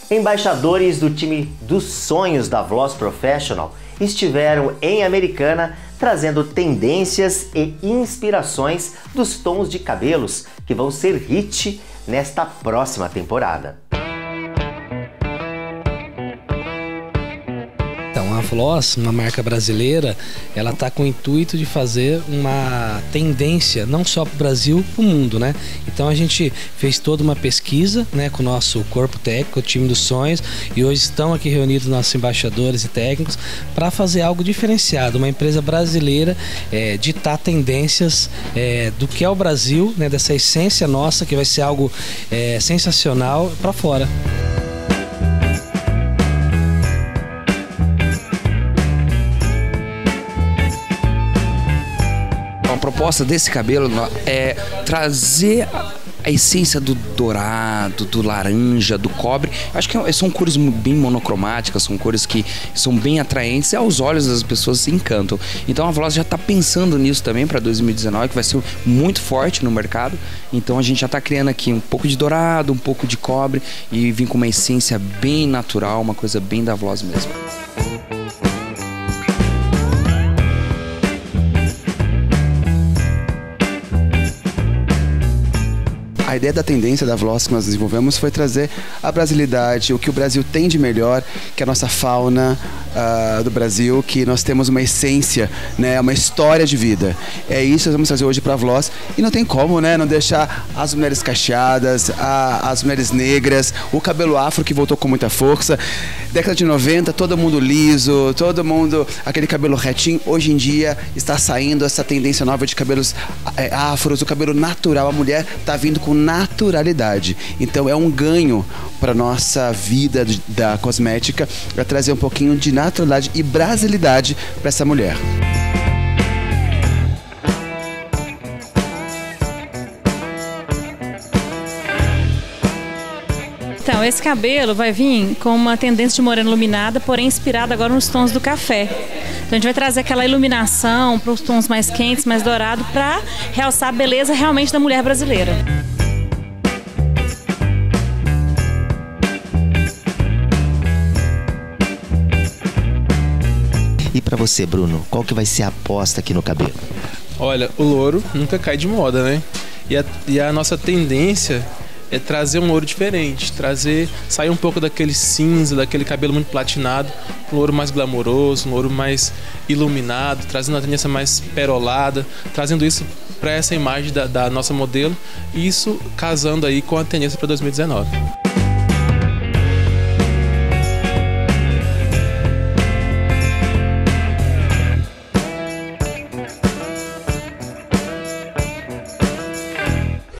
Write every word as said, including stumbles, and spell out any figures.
Embaixadores do time dos sonhos da Vloss Professional estiveram em Americana trazendo tendências e inspirações dos tons de cabelos que vão ser hit nesta próxima temporada. Então, a Vloss, uma marca brasileira, ela está com o intuito de fazer uma tendência não só para o Brasil, para o mundo, né? Então a gente fez toda uma pesquisa, né, com o nosso corpo técnico, o time dos sonhos, e hoje estão aqui reunidos nossos embaixadores e técnicos para fazer algo diferenciado, uma empresa brasileira é, ditar tendências é, do que é o Brasil, né, dessa essência nossa, que vai ser algo é, sensacional para fora. A proposta desse cabelo é trazer a essência do dourado, do laranja, do cobre. Acho que são cores bem monocromáticas, são cores que são bem atraentes e aos olhos das pessoas se encantam. Então a Vloss já está pensando nisso também para dois mil e dezenove, que vai ser muito forte no mercado. Então a gente já está criando aqui um pouco de dourado, um pouco de cobre e vir com uma essência bem natural, uma coisa bem da Vloss mesmo. A ideia da tendência da Vloss que nós desenvolvemos foi trazer a brasilidade, o que o Brasil tem de melhor, que é a nossa fauna uh, do Brasil, que nós temos uma essência, né, uma história de vida. É isso que nós vamos trazer hoje para a Vloss e não tem como, né, não deixar as mulheres cacheadas, a, as mulheres negras, o cabelo afro que voltou com muita força. Década de noventa, todo mundo liso, todo mundo, aquele cabelo retinho. Hoje em dia está saindo essa tendência nova de cabelos é, afros, o cabelo natural. A mulher está vindo com naturalidade. Então é um ganho para nossa vida da cosmética, para trazer um pouquinho de naturalidade e brasilidade para essa mulher. Então, esse cabelo vai vir com uma tendência de morena iluminada, porém inspirada agora nos tons do café. Então a gente vai trazer aquela iluminação para os tons mais quentes, mais dourados, para realçar a beleza realmente da mulher brasileira. E para você, Bruno, qual que vai ser a aposta aqui no cabelo? Olha, o louro nunca cai de moda, né? E a, e a nossa tendência é trazer um louro diferente, trazer, sair um pouco daquele cinza, daquele cabelo muito platinado, um louro mais glamouroso, um louro mais iluminado, trazendo uma tendência mais perolada, trazendo isso para essa imagem da, da nossa modelo, e isso casando aí com a tendência para dois mil e dezenove.